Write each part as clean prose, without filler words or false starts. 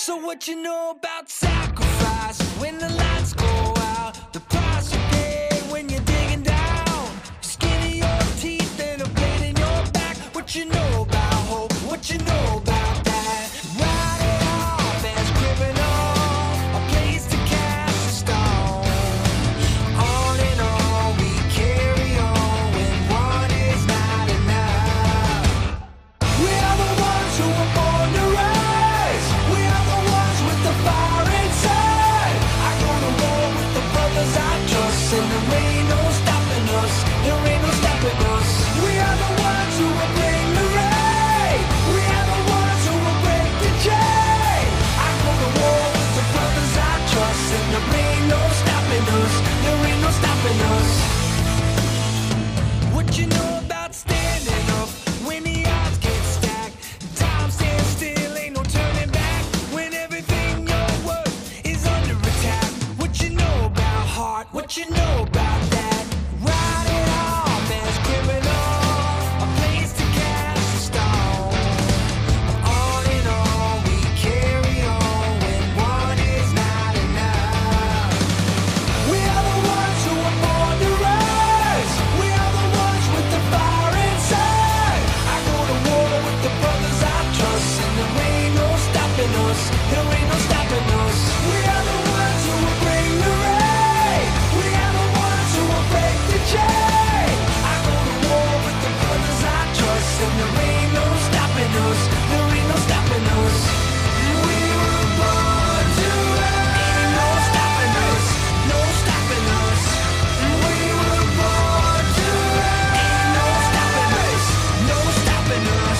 So what you know about sacrifice when the lights go out? The price you pay when you're digging down. Skin in your teeth and a blade in your back. What you know about hope? What you know about that? Write it off as criminal, a place to cast a stone. On and on we carry on when one is not enough. We are the ones who were born to rise. We are the ones with the fire inside. I go to war with the brothers I trust, and there ain't no stopping us. There ain't no stopping us. We are the ones who will bring the rain. We are the ones who will break the chain. I go to war with the brothers I trust, and there ain't no stopping us. There ain't no stopping us. What you know about standing up when the odds get stacked? Time stands still, ain't no turning back. When everything you're worth is under attack. What you know about heart? What you know about that? Write it off as criminal, a place to cast a stone. On and on we carry on when one is not enough. We are the ones who were born to rise. We are the ones with the fire inside. I go to war with the brothers I trust, and there ain't no stopping us. There ain't no stopping us. We are the ones who will bring the rain. We are the ones who will break the chain. I go to war with the brothers I trust, and there ain't no stopping us. There ain't no stopping us. We were born to rise. Ain't no stopping us. No stopping us. We were born to rise. Ain't no stopping us. No stopping us.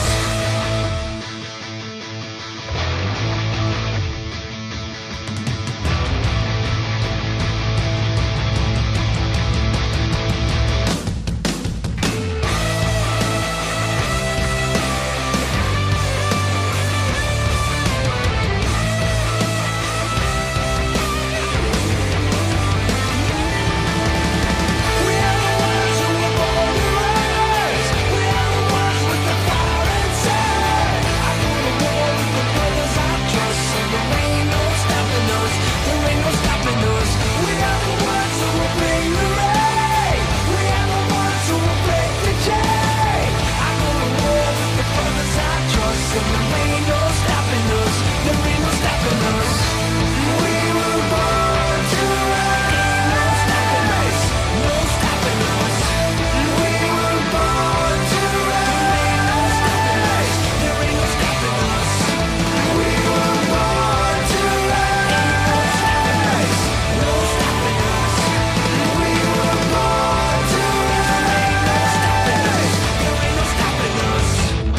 We are the ones who were born to rise. We are the ones with the fire inside. I go to war with the brothers I trust, and there ain't no stopping us. There ain't no stopping us. We are the ones who will bring the rain. We are the ones who will break the chain. I go to war with the brothers I trust, and there ain't no stopping us. There ain't no stopping us. We were born to rise. No stopping us. No stopping us. We were born to rise. There ain't no stopping us. We were born to rise. No stopping us. We were born to rise. There ain't no stopping us.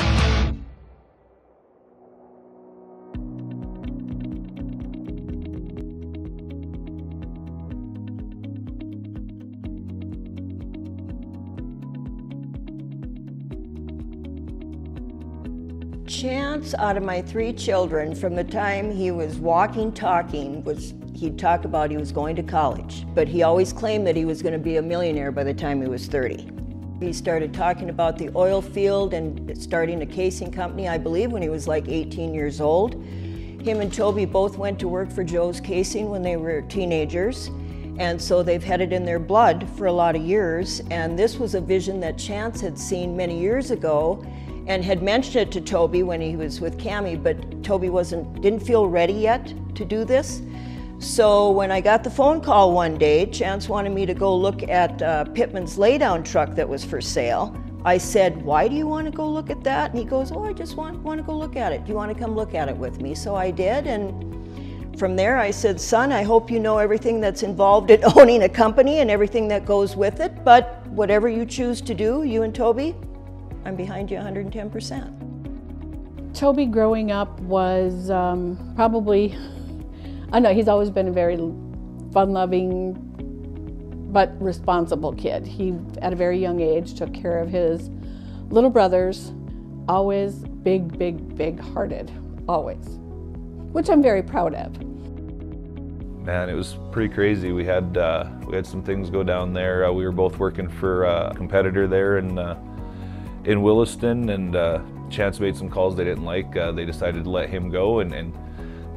Chance, out of my 3 children, from the time he was walking, talking, he'd talk about he was going to college, but he always claimed that he was going to be a millionaire by the time he was 30. He started talking about the oil field and starting a casing company, I believe, when he was like 18 years old. Him and Toby both went to work for Joe's Casing when they were teenagers, and so they've had it in their blood for a lot of years, and this was a vision that Chance had seen many years ago and had mentioned it to Toby when he was with Cammie, but Toby didn't feel ready yet to do this. So when I got the phone call one day, Chance wanted me to go look at Pittman's laydown truck that was for sale. I said, "Why do you want to go look at that?" And he goes, "Oh, I just want to go look at it. Do you want to come look at it with me?" So I did, and from there I said, "Son, I hope you know everything that's involved in owning a company and everything that goes with it, but whatever you choose to do, you and Toby, I'm behind you 110%. Toby growing up was probably, I know he's always been a very fun-loving but responsible kid. He, at a very young age, took care of his little brothers, always big-hearted, always, which I'm very proud of. Man, it was pretty crazy. We had some things go down there. We were both working for a competitor there in Williston, and Chance made some calls they didn't like. They decided to let him go, and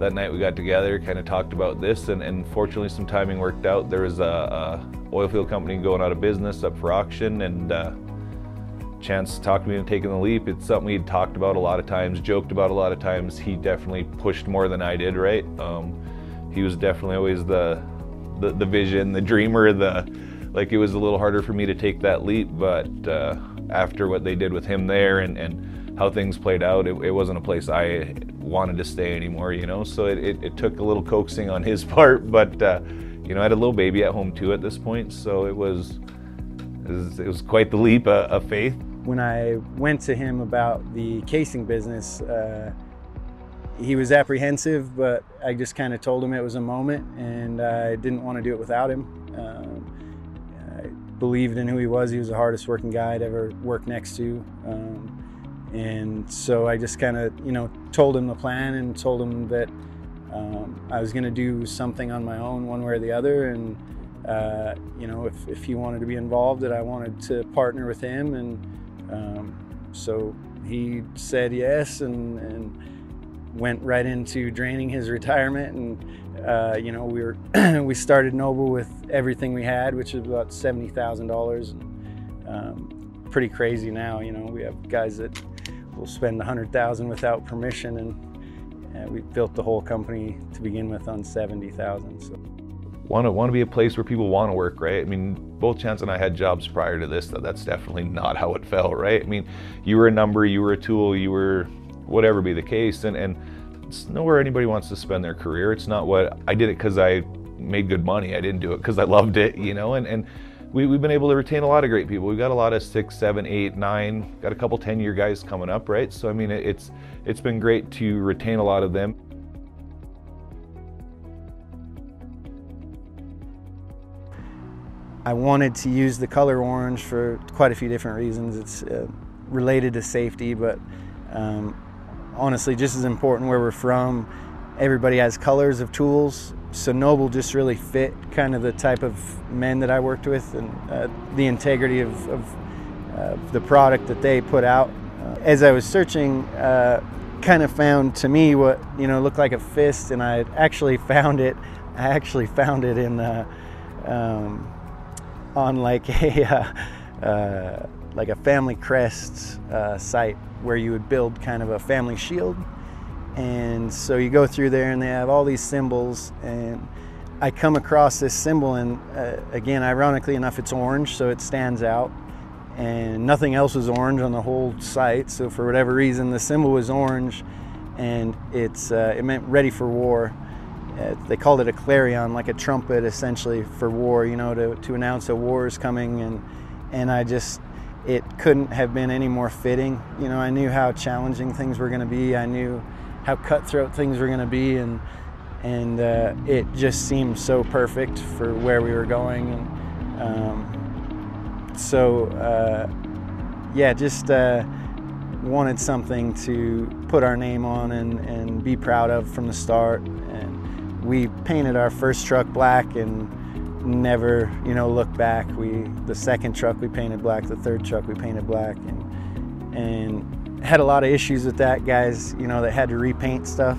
that night we got together, kind of talked about this, and fortunately some timing worked out. There was a oil field company going out of business up for auction, and Chance talked me into taking the leap. It's something we'd talked about a lot of times, joked about a lot of times. He definitely pushed more than I did, right? He was definitely always the vision, the dreamer, like it was a little harder for me to take that leap, but after what they did with him there and how things played out, it wasn't a place I wanted to stay anymore, you know? So it took a little coaxing on his part, but you know, I had a little baby at home too at this point, so it was quite the leap of faith. When I went to him about the casing business, he was apprehensive, but I just kind of told him it was a moment and I didn't want to do it without him. I believed in who he was. He was the hardest working guy I'd ever worked next to. And so I just kind of, you know, told him the plan and told him that I was going to do something on my own one way or the other. And, you know, if he wanted to be involved, that I wanted to partner with him. And so he said yes and went right into draining his retirement. And, you know, we started Noble with everything we had, which is about $70,000. Pretty crazy now, you know, we have guys that will spend $100,000 without permission, and we built the whole company to begin with on $70,000. So. Want to be a place where people want to work, right? I mean, both Chance and I had jobs prior to this. That's definitely not how it felt, right? I mean, you were a number, you were a tool, you were whatever be the case, and it's nowhere anybody wants to spend their career. It's not what I did it because I made good money. I didn't do it because I loved it, you know. And we've been able to retain a lot of great people. We've got a lot of 6, 7, 8, 9, got a couple 10-year guys coming up, right? So I mean, it's been great to retain a lot of them. I wanted to use the color orange for quite a few different reasons. It's related to safety, but honestly, just as important where we're from, everybody has colors of tools. So Noble just really fit kind of the type of men that I worked with, and the integrity of the product that they put out. As I was searching, kind of found to me what, you know, looked like a fist, and I actually found it. I actually found it in on like a family crest site where you would build kind of a family shield. And so you go through there and they have all these symbols, and I come across this symbol, and again, ironically enough, it's orange, so it stands out, and nothing else was orange on the whole site. So for whatever reason, the symbol was orange, and it meant ready for war. They called it a clarion, like a trumpet essentially for war, you know, to announce a war is coming. And it couldn't have been any more fitting. You know, I knew how challenging things were going to be. I knew how cutthroat things were going to be, and it just seemed so perfect for where we were going. And yeah, just wanted something to put our name on and be proud of from the start. And we painted our first truck black and never, you know, looked back. The second truck we painted black, the third truck we painted black, and had a lot of issues with that, guys, you know, that had to repaint stuff.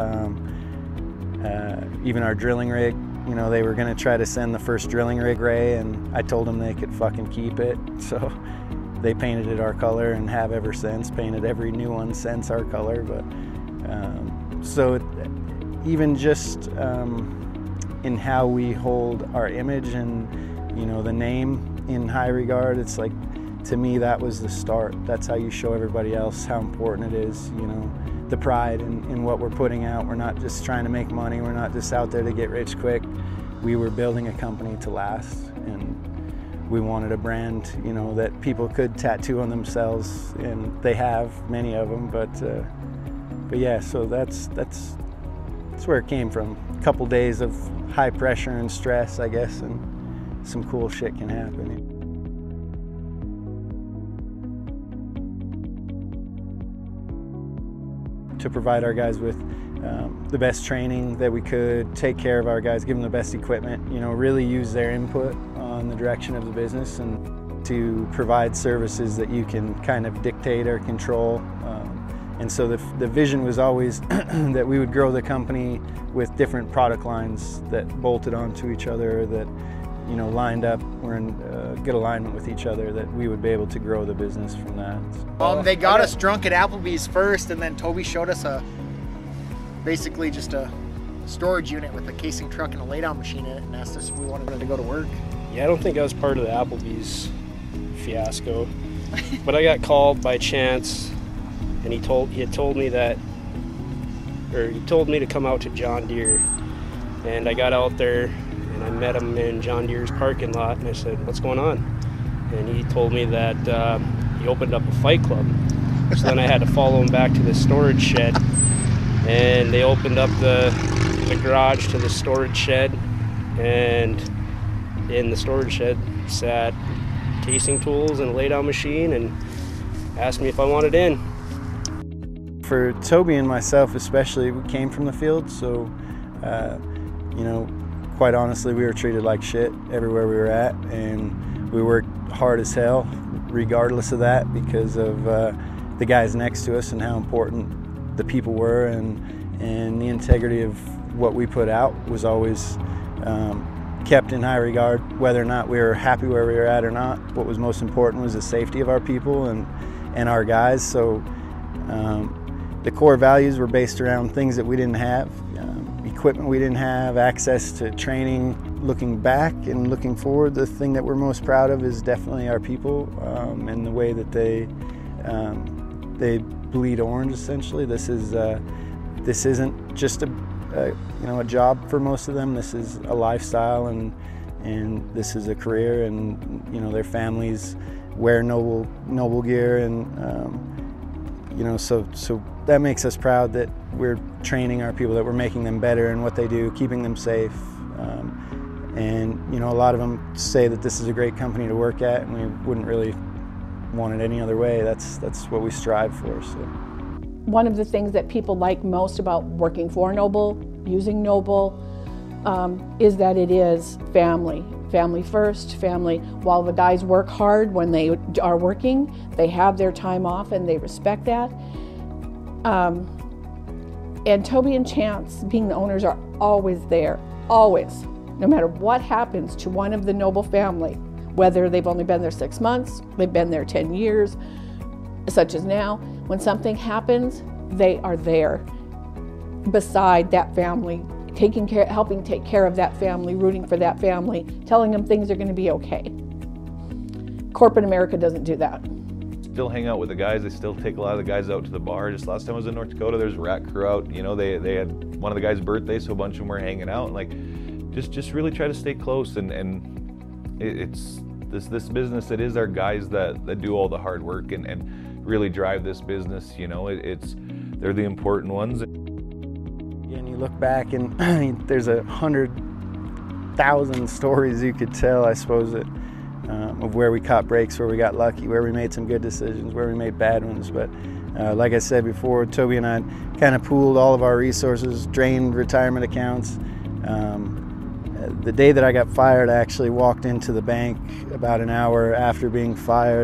Even our drilling rig, you know, they were gonna try to send the first drilling rig gray, and I told them they could fucking keep it. So they painted it our color and have ever since, painted every new one since our color. But so even just in how we hold our image and, you know, the name in high regard, it's like, to me, that was the start. That's how you show everybody else how important it is, you know, the pride in what we're putting out. We're not just trying to make money. We're not just out there to get rich quick. We were building a company to last, and we wanted a brand, you know, that people could tattoo on themselves, and they have, many of them. But yeah, so that's where it came from. A couple days of high pressure and stress, I guess, and some cool shit can happen. To provide our guys with the best training that we could, take care of our guys, give them the best equipment, you know, really use their input on the direction of the business, and to provide services that you can kind of dictate or control, And so the vision was always that we would grow the company with different product lines that bolted onto each other, that, you know, lined up, were in good alignment with each other, that we would be able to grow the business from that. They got us drunk at Applebee's first, and then Toby showed us basically just a storage unit with a casing truck and a laydown machine in it, and asked us if we wanted to go to work. Yeah, I don't think I was part of the Applebee's fiasco, but I got called by Chance, and he had told me to come out to John Deere, and I got out there and I met him in John Deere's parking lot, and I said, "What's going on?" And he told me that he opened up a fight club. So then I had to follow him back to the storage shed, and they opened up the garage to the storage shed, and in the storage shed sat casing tools and a laydown machine, and asked me if I wanted in. For Toby and myself especially, we came from the field, so you know, quite honestly, we were treated like shit everywhere we were at, and we worked hard as hell regardless of that, because of the guys next to us and how important the people were, and the integrity of what we put out was always kept in high regard, whether or not we were happy where we were at or not. What was most important was the safety of our people and our guys. So the core values were based around things that we didn't have, equipment we didn't have, access to training. Looking back and looking forward, the thing that we're most proud of is definitely our people, and the way that they bleed orange, essentially. This isn't just a job for most of them. This is a lifestyle, and this is a career, and you know, their families wear noble gear, and you know, so that makes us proud that we're training our people, that we're making them better in what they do, keeping them safe. And you know, a lot of them say that this is a great company to work at, and we wouldn't really want it any other way. That's what we strive for. So. One of the things that people like most about working for Noble, using Noble, is that it is family. Family first, family. While the guys work hard when they are working, they have their time off and they respect that. And Toby and Chance, being the owners, are always there, always. No matter what happens to one of the Noble family, whether they've only been there 6 months, they've been there 10 years, such as now, when something happens, they are there beside that family, taking care, helping take care of that family, rooting for that family, telling them things are going to be okay. Corporate America doesn't do that. Still hang out with the guys. They still take a lot of the guys out to the bar. Just last time I was in North Dakota, there's a rat crew out. You know, they had one of the guys' birthdays, so a bunch of them were hanging out. Like, just really try to stay close, and it's this business. It is our guys that do all the hard work and really drive this business. You know, they're the important ones. And you look back, and there's 100,000 stories you could tell, I suppose, that of where we caught breaks, where we got lucky, where we made some good decisions, where we made bad ones. But like I said before, Toby and I kind of pooled all of our resources, drained retirement accounts. The day that I got fired, I actually walked into the bank about an hour after being fired,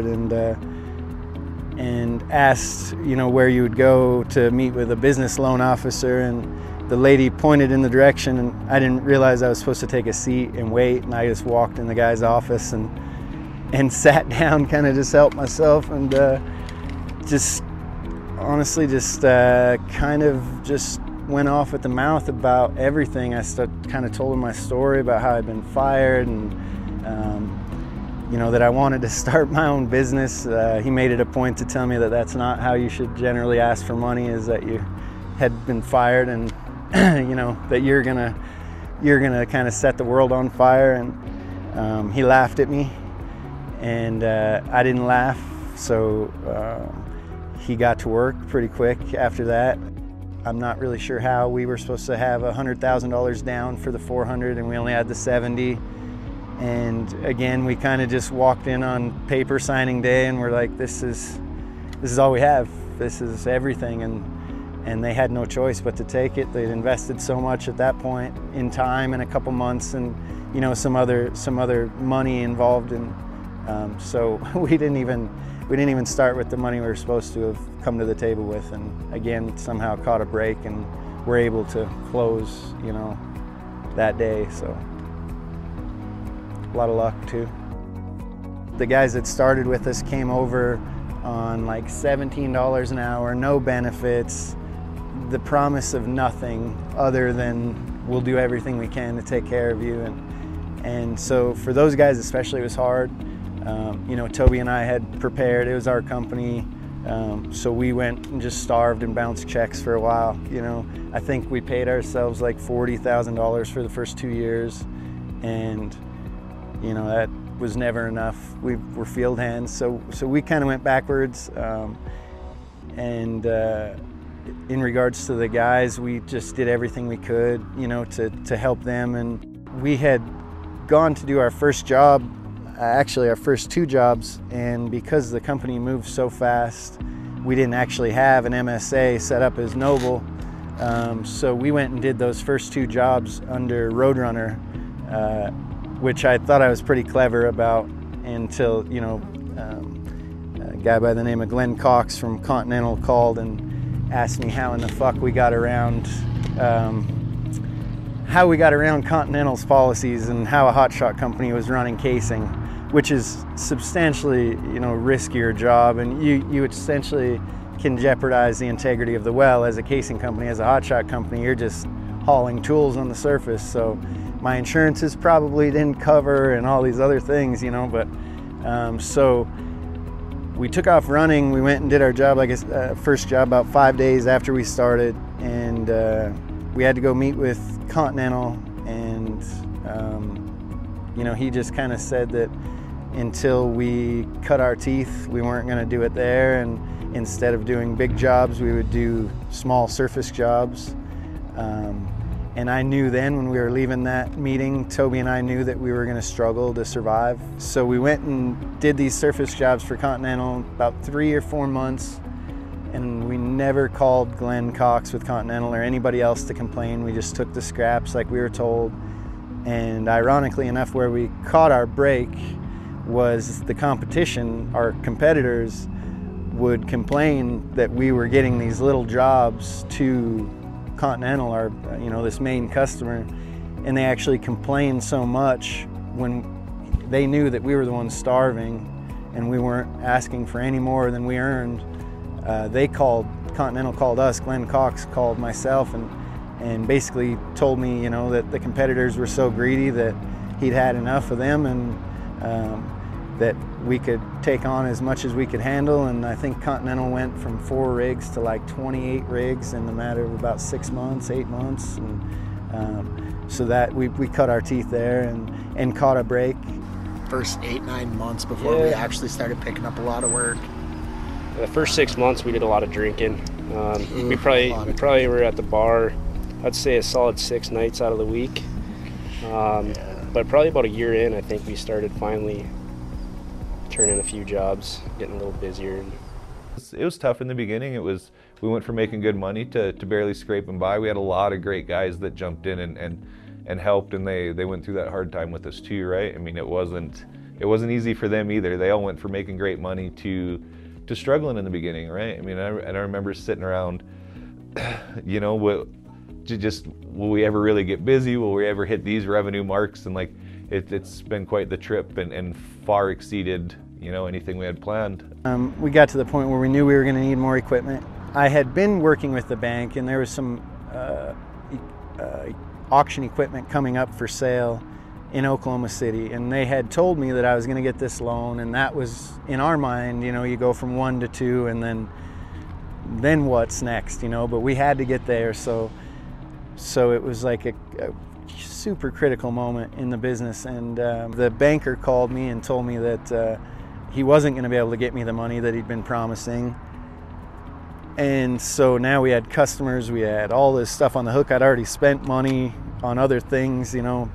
and asked, you know, where you would go to meet with a business loan officer, and the lady pointed in the direction, and I didn't realize I was supposed to take a seat and wait, and I just walked in the guy's office and sat down, kind of just helped myself, and just honestly just kind of just went off at the mouth about everything. I kind of told him my story about how I'd been fired, and you know, that I wanted to start my own business. He made it a point to tell me that that's not how you should generally ask for money, is that you had been fired, and you know, that you're gonna kind of set the world on fire. And he laughed at me, and I didn't laugh, so he got to work pretty quick after that. I'm not really sure how. We were supposed to have $100,000 down for the 400, and we only had the 70. And again, we kind of just walked in on paper signing day, and we're like, this is all we have. This is everything. And they had no choice but to take it. They'd invested so much at that point in time and a couple months, and you know, some other money involved, and so we didn't even we didn't even start with the money we were supposed to have come to the table with, and again, somehow caught a break and were able to close, you know, that day. So a lot of luck too. The guys that started with us came over on like $17 an hour, no benefits, the promise of nothing other than we'll do everything we can to take care of you. And so for those guys especially, it was hard. You know, Toby and I had prepared, it was our company, so we went and just starved and bounced checks for a while. You know, I think we paid ourselves like $40,000 for the first 2 years, and you know, that was never enough. We were field hands, so we kind of went backwards. In regards to the guys, we just did everything we could, you know, to help them. And we had gone to do our first job, actually our first 2 jobs, and because the company moved so fast, we didn't actually have an MSA set up as Noble. So we went and did those first 2 jobs under Roadrunner, which I thought I was pretty clever about until, you know, a guy by the name of Glenn Cox from Continental called and asked me how in the fuck we got around Continental's policies and how a hotshot company was running casing, which is substantially, you know, riskier job, and you essentially can jeopardize the integrity of the well as a casing company. As a hotshot company, you're just hauling tools on the surface. So my insurances probably didn't cover and all these other things, you know, but so we took off running. We went and did our job, like first job, about 5 days after we started, and we had to go meet with Continental, and you know, he just kind of said that until we cut our teeth, we weren't going to do it there, and instead of doing big jobs, we would do small surface jobs. And I knew then when we were leaving that meeting, Toby and I knew that we were going to struggle to survive. So we went and did these surface jobs for Continental about 3 or 4 months, and we never called Glenn Cox with Continental or anybody else to complain. We just took the scraps like we were told. And ironically enough, where we caught our break was the competition. Our competitors would complain that we were getting these little jobs to Continental, our, you know, this main customer, and they actually complained so much when they knew that we were the ones starving and we weren't asking for any more than we earned. Continental called us, Glenn Cox called myself, and basically told me, you know, that the competitors were so greedy that he'd had enough of them, and that we could take on as much as we could handle. And I think Continental went from 4 rigs to like 28 rigs in the matter of about 6 months, 8 months. And so that we cut our teeth there and caught a break. First 8-9 months before we actually started picking up a lot of work. The first 6 months we did a lot of drinking. We probably were at the bar, I'd say a solid 6 nights out of the week. But probably about a year in, I think we started finally turning a few jobs, getting a little busier. It was tough in the beginning. We went from making good money to barely scraping by. We had a lot of great guys that jumped in and helped, and they went through that hard time with us too, right? I mean, it wasn't easy for them either. They all went from making great money to struggling in the beginning, right? I mean, I remember sitting around, you know, will we ever really get busy? Will we ever hit these revenue marks? And like, it's been quite the trip, and far exceeded, you know, anything we had planned. We got to the point where we knew we were going to need more equipment. I had been working with the bank, and there was some auction equipment coming up for sale in Oklahoma City, and they had told me that I was going to get this loan, and that was, in our mind, you know, you go from 1 to 2, and then what's next, you know? But we had to get there, so it was like a super critical moment in the business. And the banker called me and told me that he wasn't going to be able to get me the money that he'd been promising. And so now we had customers, we had all this stuff on the hook. I'd already spent money on other things, you know,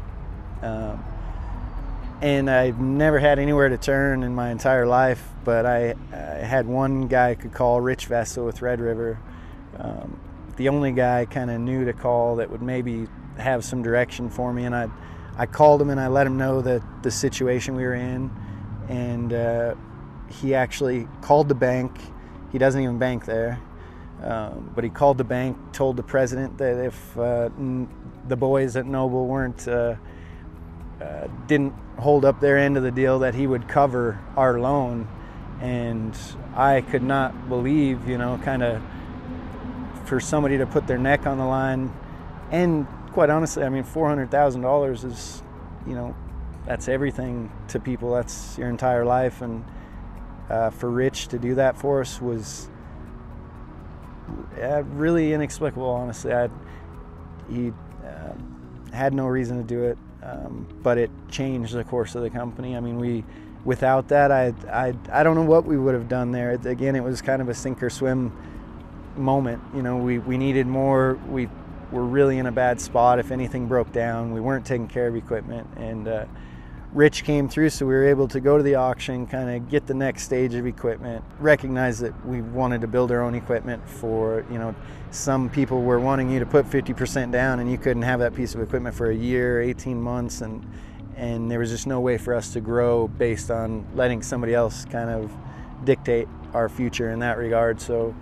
and I've never had anywhere to turn in my entire life. But I had one guy I could call, Rich Vessel with Red River, the only guy I kind of knew to call that would maybe have some direction for me. And I called him and I let him know that the situation we were in, and he actually called the bank. He doesn't even bank there, but he called the bank, told the president that if the boys at Noble didn't hold up their end of the deal, that he would cover our loan. And I could not believe, kind of for somebody to put their neck on the line. And quite honestly, I mean, $400,000 is, that's everything to people. That's your entire life. And for Rich to do that for us was really inexplicable, honestly. He had no reason to do it, but it changed the course of the company. I mean, without that, I don't know what we would have done there. Again, it was kind of a sink or swim moment. We needed more. We were really in a bad spot. If anything broke down, we weren't taking care of equipment, and Rich came through, so we were able to go to the auction, kind of get the next stage of equipment, recognize that we wanted to build our own equipment for, some people were wanting you to put 50% down and you couldn't have that piece of equipment for a year, 18 months, and there was just no way for us to grow based on letting somebody else kind of dictate our future in that regard. So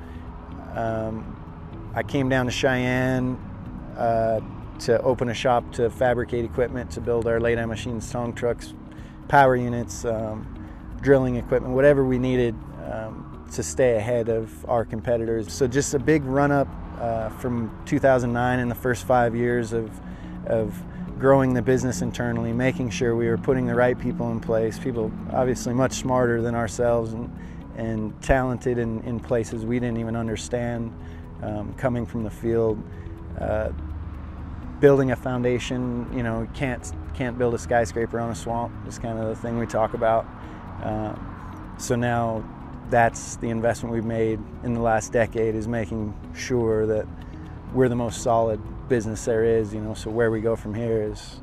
I came down to Cheyenne to open a shop to fabricate equipment to build our lay-down machines, tong trucks, power units, drilling equipment, whatever we needed to stay ahead of our competitors. So just a big run-up from 2009 in the first 5 years of growing the business internally, making sure we were putting the right people in place, people obviously much smarter than ourselves and talented in places we didn't even understand, coming from the field. Building a foundation, can't build a skyscraper on a swamp. Is kind of the thing we talk about. So now that's the investment we've made in the last decade, is making sure that we're the most solid business there is. So where we go from here is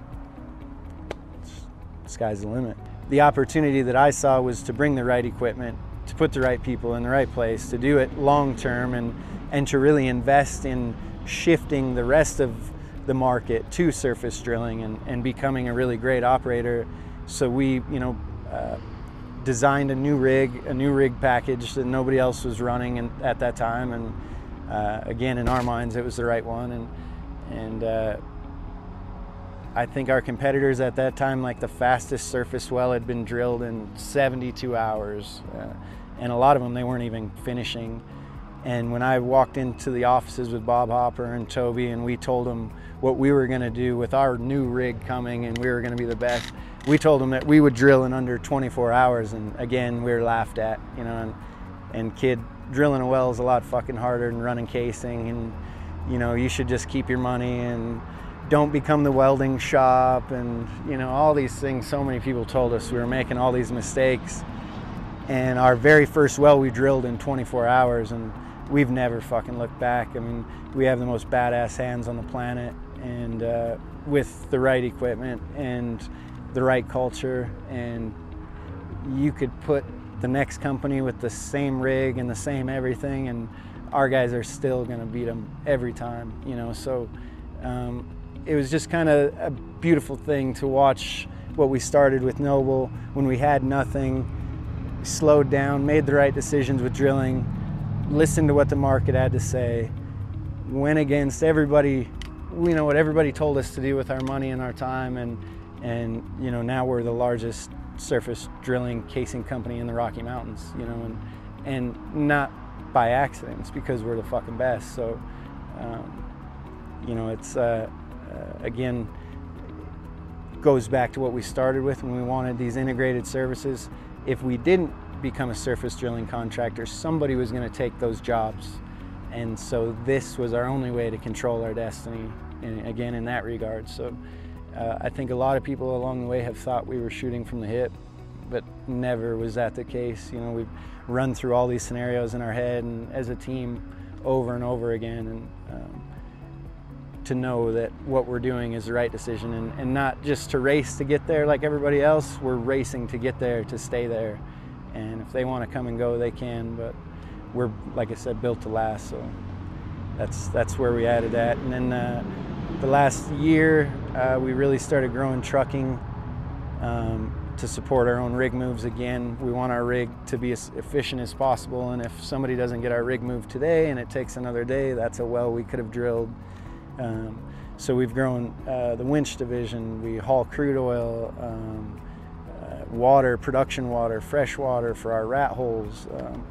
sky's the limit. The opportunity that I saw was to bring the right equipment, to put the right people in the right place, to do it long term, and to really invest in shifting the rest of the market to surface drilling and becoming a really great operator. So we, designed a new rig package that nobody else was running at that time, and again, in our minds, it was the right one. And I think our competitors at that time, like the fastest surface well had been drilled in 72 hours, and a lot of them they weren't even finishing. And when I walked into the offices with Bob Hopper and Toby, and we told them what we were going to do with our new rig coming, and we were going to be the best, we told them that we would drill in under 24 hours. And again, we were laughed at, and kid, drilling a well is a lot fucking harder than running casing, and you should just keep your money and don't become the welding shop, and all these things. So many people told us we were making all these mistakes. And our very first well we drilled in 24 hours, and we've never fucking looked back. I mean, we have the most badass hands on the planet, and with the right equipment and the right culture, and you could put the next company with the same rig and the same everything, and our guys are still going to beat them every time, So it was just kind of a beautiful thing to watch what we started with Noble when we had nothing. Slowed down, made the right decisions with drilling, listened to what the market had to say, went against everybody, what everybody told us to do with our money and our time, and now we're the largest surface drilling casing company in the Rocky Mountains, and not by accident, it's because we're the fucking best. So it's again goes back to what we started with when we wanted these integrated services. If we didn't become a surface drilling contractor, somebody was going to take those jobs. And so this was our only way to control our destiny, again, in that regard. So I think a lot of people along the way have thought we were shooting from the hip, but never was that the case. We've run through all these scenarios in our head and as a team over and over again, and to know that what we're doing is the right decision, and not just to race to get there like everybody else. We're racing to get there, to stay there. And if they want to come and go, they can, but we're, like I said, built to last. So that's where we added that. And then the last year, we really started growing trucking. to support our own rig moves again. We want our rig to be as efficient as possible, and if somebody doesn't get our rig moved today and it takes another day, that's a well we could have drilled. So we've grown the winch division. We haul crude oil, water, production water, fresh water for our rat holes.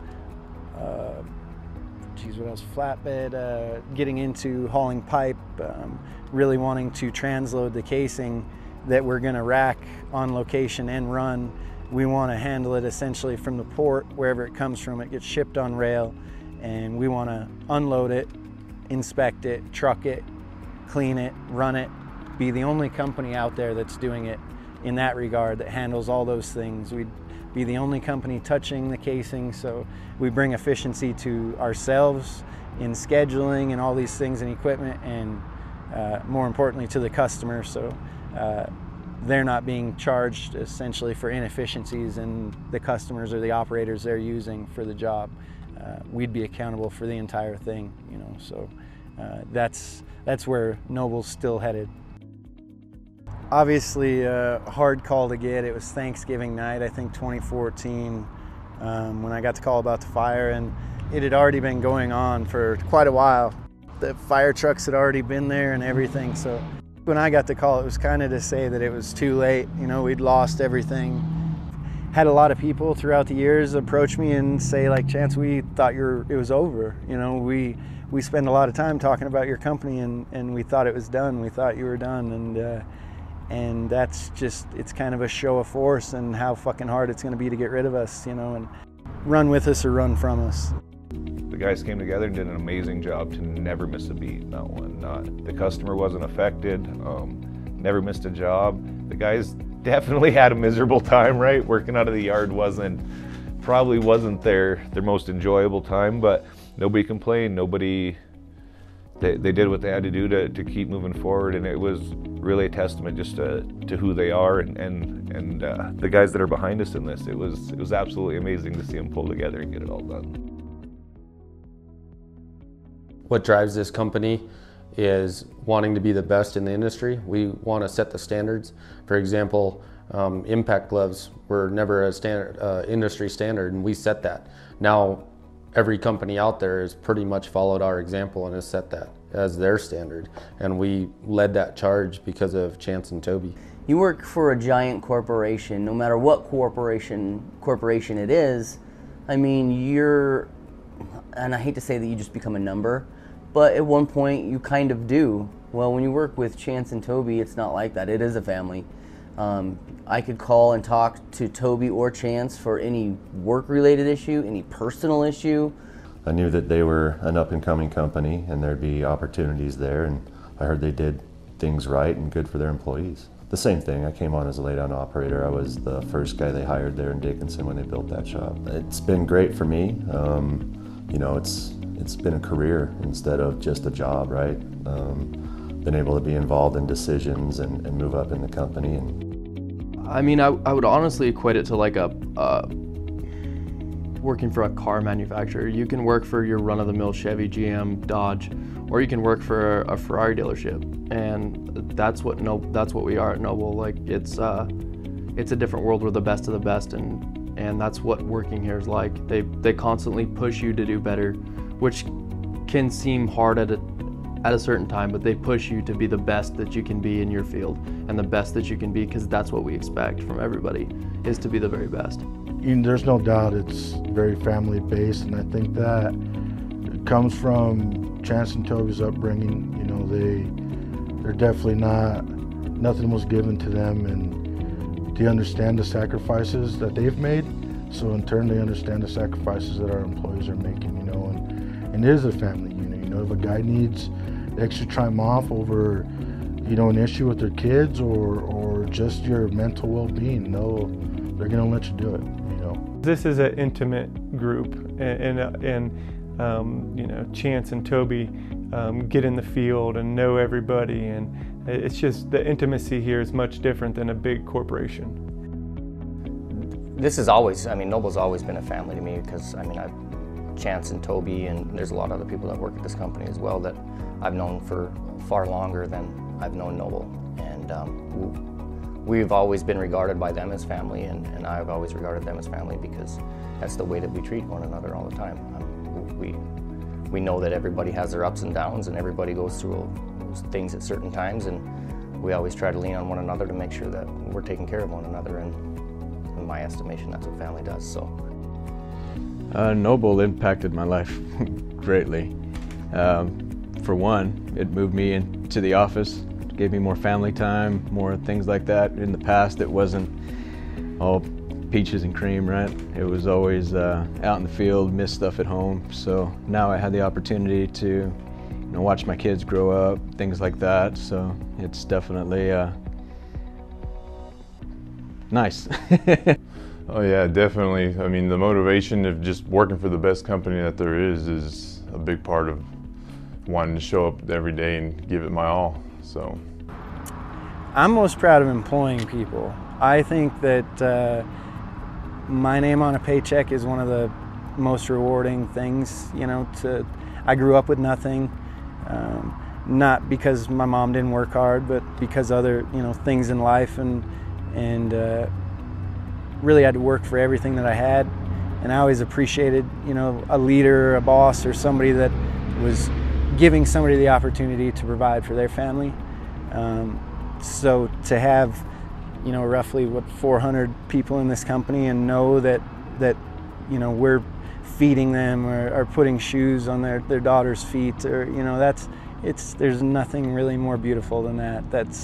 What else? Flatbed, getting into hauling pipe, really wanting to transload the casing that we're going to rack on location and run. We want to handle it essentially from the port, wherever it comes from. It gets shipped on rail, and we want to unload it, inspect it, truck it, clean it, run it, be the only company out there that's doing it in that regard, that handles all those things. We'd be the only company touching the casing, so we bring efficiency to ourselves in scheduling and all these things and equipment, and more importantly to the customer, so they're not being charged essentially for inefficiencies in the customers or the operators they're using for the job. We'd be accountable for the entire thing, you know, so that's where Noble's still headed. Obviously a hard call to get. It was Thanksgiving night, I think 2014, when I got the call about the fire, and it had already been going on for quite a while. The fire trucks had already been there and everything, so when I got the call, it was kind of to say that it was too late. You know, we'd lost everything. Had a lot of people throughout the years approach me and say, like, Chance, we thought it was over. You know, we spend a lot of time talking about your company, and we thought it was done. We thought you were done, and that's just, it's kind of a show of force and how fucking hard it's going to be to get rid of us, you know, and run with us or run from us. The guys came together and did an amazing job to never miss a beat. Not one. The customer wasn't affected. Never missed a job. The guys definitely had a miserable time, right? Working out of the yard probably wasn't their most enjoyable time, but nobody complained. They did what they had to do to keep moving forward, and it was really a testament just to who they are and the guys that are behind us in this. It was absolutely amazing to see them pull together and get it all done. What drives this company is wanting to be the best in the industry. We want to set the standards. For example, impact gloves were never a standard, industry standard, and we set that. Now, every company out there has pretty much followed our example and has set that as their standard. And we led that charge because of Chance and Toby. You work for a giant corporation, no matter what corporation it is. I mean, and I hate to say that you just become a number, but at one point you kind of do. Well, when you work with Chance and Toby, it's not like that. It is a family. I could call and talk to Toby or Chance for any work-related issue, any personal issue. I knew that they were an up-and-coming company and there'd be opportunities there, and I heard they did things right and good for their employees. The same thing, I came on as a laydown operator. I was the first guy they hired there in Dickinson when they built that shop. It's been great for me. You know, it's been a career instead of just a job, right? Been able to be involved in decisions and move up in the company. And I mean, I would honestly equate it to like working for a car manufacturer. You can work for your run-of-the-mill Chevy, GM, Dodge, or you can work for a Ferrari dealership, and that's what we are at Noble. Like it's a different world. We're the best of the best, and that's what working here is like. They constantly push you to do better, which can seem hard at a certain time, but they push you to be the best that you can be in your field and the best that you can be, because that's what we expect from everybody, is to be the very best. There's no doubt it's very family based, and I think that it comes from Chance and Toby's upbringing. You know, they're definitely nothing was given to them, and they understand the sacrifices that they've made, so in turn they understand the sacrifices that our employees are making, you know, and it is a family unit. You know, if a guy needs extra time off over, you know, an issue with their kids or just your mental well-being, they're gonna let you do it, you know. This is an intimate group, and you know, Chance and Toby get in the field and know everybody, and it's just the intimacy here is much different than a big corporation. This is always, I mean, Noble's always been a family to me, because I mean, Chance and Toby, and there's a lot of other people that work at this company as well that I've known for far longer than I've known Noble, and we've always been regarded by them as family, and I've always regarded them as family because that's the way that we treat one another all the time. We know that everybody has their ups and downs, and everybody goes through things at certain times, and we always try to lean on one another to make sure that we're taking care of one another, and in my estimation, that's what family does. So, Noble impacted my life greatly. For one, it moved me into the office, gave me more family time, more things like that. In the past, it wasn't all peaches and cream, right? It was always out in the field, miss stuff at home. So now I had the opportunity to watch my kids grow up, things like that. So it's definitely nice. Oh yeah, definitely. I mean, the motivation of just working for the best company that there is a big part of wanting to show up every day and give it my all. So I'm most proud of employing people. I think that my name on a paycheck is one of the most rewarding things, I grew up with nothing, not because my mom didn't work hard, but because other, things in life, and really had to work for everything that I had. And I always appreciated, a leader, a boss, or somebody that was giving somebody the opportunity to provide for their family. So to have, roughly 400 people in this company, and know that we're feeding them or putting shoes on their daughter's feet, or there's nothing really more beautiful than that.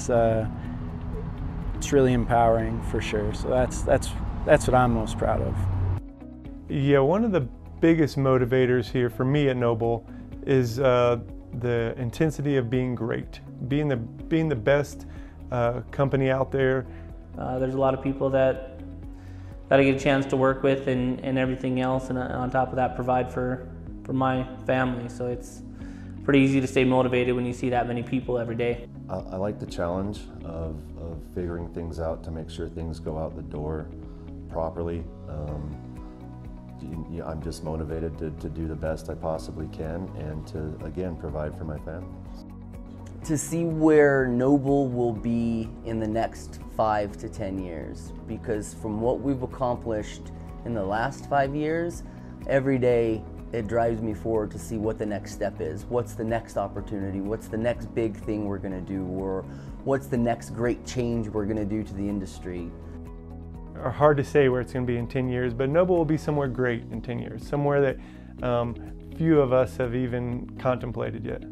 It's really empowering for sure. So that's what I'm most proud of. Yeah, one of the biggest motivators here for me at Noble is the intensity of being great, being the best company out there. There's a lot of people that I get a chance to work with and everything else, and on top of that provide for my family. So it's pretty easy to stay motivated when you see that many people every day. I like the challenge of figuring things out to make sure things go out the door properly. I'm just motivated to do the best I possibly can, and to, again, provide for my family. To see where Noble will be in the next 5 to 10 years, because from what we've accomplished in the last 5 years, every day it drives me forward to see what the next step is. What's the next opportunity? What's the next big thing we're going to do? Or what's the next great change we're going to do to the industry? Hard to say where it's going to be in 10 years, but Noble will be somewhere great in 10 years, somewhere that few of us have even contemplated yet.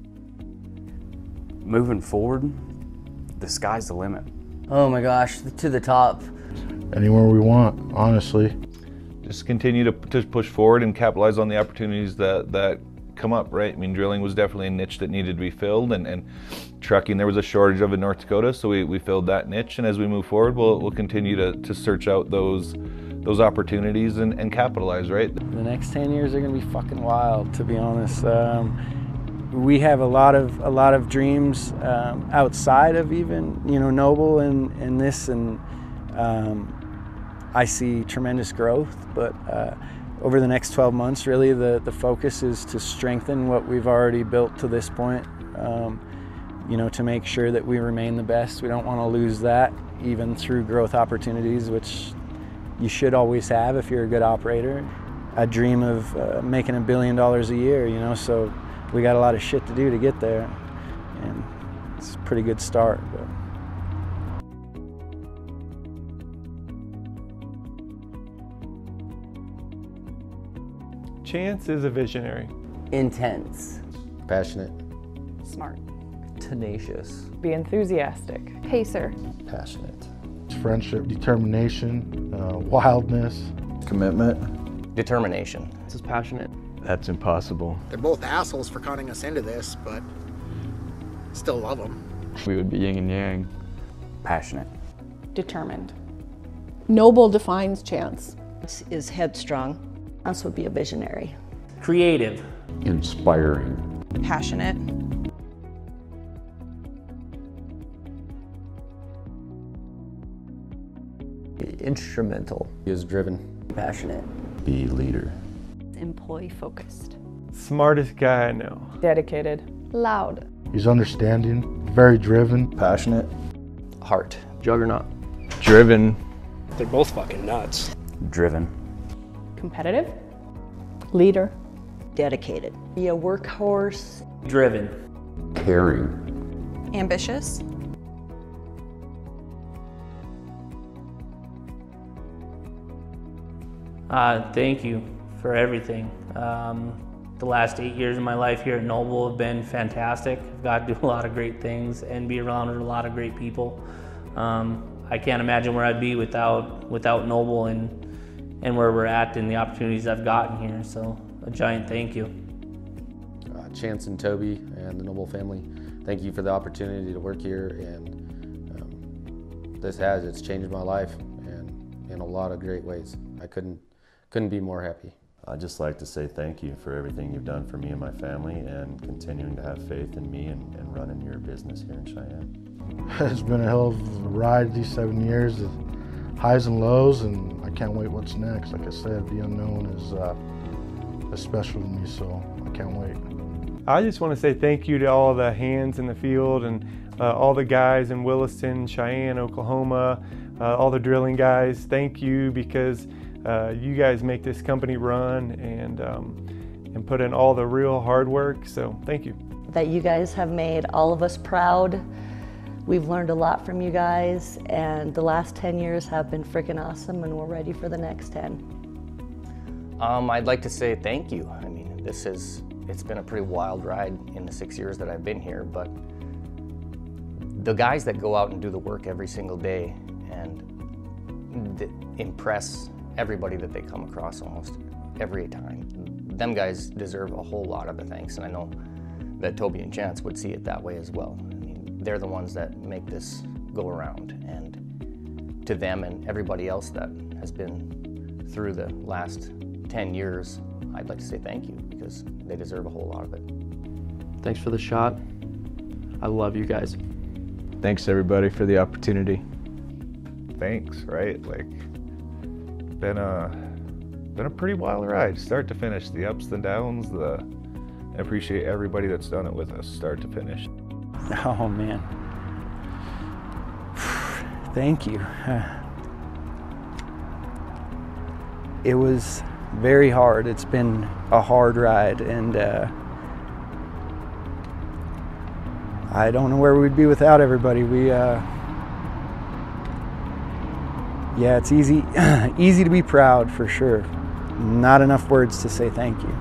Moving forward, the sky's the limit. Oh my gosh, to the top. Anywhere we want, honestly. Just continue to push forward and capitalize on the opportunities that come up, right? I mean, drilling was definitely a niche that needed to be filled, and trucking, there was a shortage of in North Dakota, so we filled that niche, and as we move forward, we'll continue to search out those opportunities and capitalize, right? The next 10 years are going to be fucking wild, to be honest. We have a lot of dreams outside of even Noble and this, and I see tremendous growth, but over the next 12 months, really the focus is to strengthen what we've already built to this point, to make sure that we remain the best. We don't want to lose that, even through growth opportunities, which you should always have if you're a good operator. I dream of making $1 billion a year, so we got a lot of shit to do to get there, and it's a pretty good start. But. Chance is a visionary. Intense. Passionate. Smart. Tenacious. Be enthusiastic. Pacer. Passionate. Friendship, determination, wildness. Commitment. Determination. This is passionate. That's impossible. They're both assholes for cutting us into this, but still love them. We would be yin and yang. Passionate. Determined. Noble defines Chance. Is headstrong. Us would be a visionary. Creative. Inspiring. Passionate. Instrumental. He is driven. Passionate. Be leader. Employee focused. Smartest guy I know. Dedicated. Loud. He's understanding, very driven. Passionate. Heart. Juggernaut. Driven. They're both fucking nuts. Driven. Competitive. Leader. Dedicated. Be a workhorse. Driven. Caring. Ambitious. Thank you for everything. The last 8 years of my life here at Noble have been fantastic. I've got to do a lot of great things and be around a lot of great people. I can't imagine where I'd be without Noble and where we're at and the opportunities I've gotten here. So a giant thank you. Chance and Toby and the Noble family, thank you for the opportunity to work here, and it's changed my life and in a lot of great ways. I couldn't be more happy. I'd just like to say thank you for everything you've done for me and my family, and continuing to have faith in me and running your business here in Cheyenne. It's been a hell of a ride these 7 years, of highs and lows, and I can't wait what's next. Like I said, the unknown is special to me, so I can't wait. I just want to say thank you to all the hands in the field and all the guys in Williston, Cheyenne, Oklahoma, all the drilling guys. Thank you, because you guys make this company run and put in all the real hard work, so thank you. That you guys have made all of us proud. We've learned a lot from you guys, and the last 10 years have been freaking awesome, and we're ready for the next 10. I'd like to say thank you. I mean, it's been a pretty wild ride in the 6 years that I've been here, but the guys that go out and do the work every single day and impress everybody that they come across almost every time, them guys deserve a whole lot of the thanks, and I know that Toby and Chance would see it that way as well. I mean, they're the ones that make this go around, and to them and everybody else that has been through the last 10 years, I'd like to say thank you, because they deserve a whole lot of it. Thanks for the shot. I love you guys. Thanks everybody for the opportunity. Thanks, right? Like, been a pretty wild ride, start to finish. The ups and downs. I appreciate everybody that's done it with us, start to finish. Oh man, thank you. It was very hard. It's been a hard ride, and I don't know where we'd be without everybody. Yeah, it's easy to be proud, for sure. Not enough words to say thank you.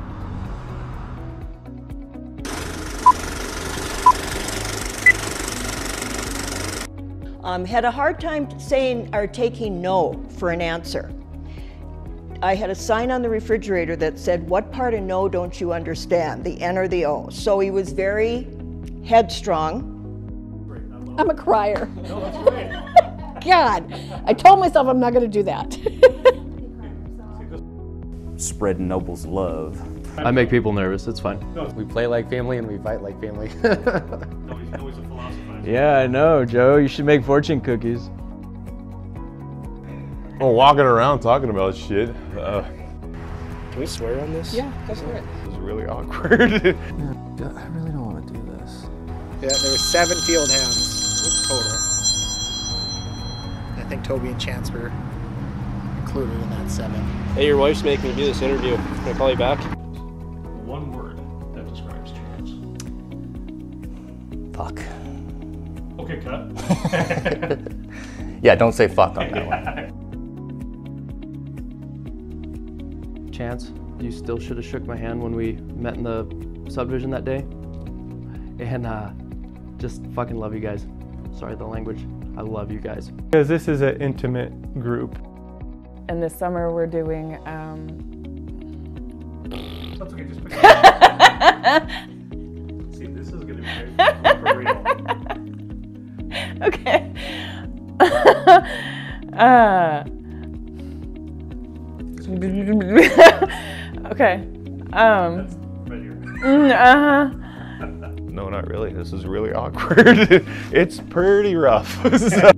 Had a hard time saying or taking no for an answer. I had a sign on the refrigerator that said, "What part of no don't you understand, the N or the O?" So he was very headstrong. I'm a crier. No, that's great. God, I told myself I'm not going to do that. Spreading Noble's love. I make people nervous, it's fine. We play like family and we fight like family. Always a philosopher. Yeah, I know, Joe. You should make fortune cookies. Well, walking around talking about shit. Can we swear on this? Yeah, go for it. This is really awkward. I really don't want to do this. Yeah, there were 7 field hands total. I think Toby and Chance were included in that 7. Hey, your wife's making me do this interview. Can I call you back? One word that describes Chance. Fuck. Okay, cut. Yeah, don't say fuck on that one. Chance, you still should have shook my hand when we met in the subdivision that day. And just fucking love you guys. Sorry the language. I love you guys. Because this is an intimate group. And this summer we're doing That's okay, just pick it up. See, this is gonna be great for real. okay. Okay. No, not really. This is really awkward. It's pretty rough. So.